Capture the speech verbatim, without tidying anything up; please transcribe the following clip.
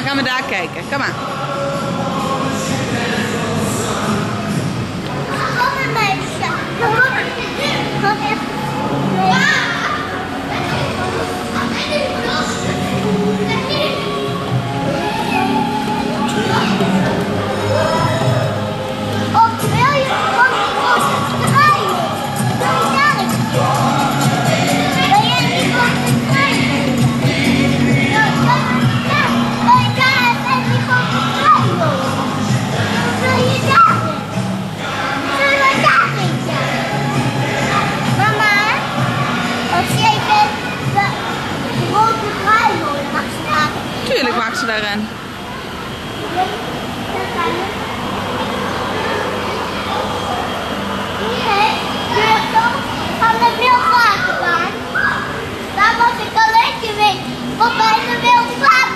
dan gaan we daar kijken. Kom maar. Kom maar meisje. Kom maar. Kom even. Tuurlijk mag ze daarin. Nee, van de Wildwaterbaan. Daar was ik alleen geweest, want bij de Wildwaterbaan.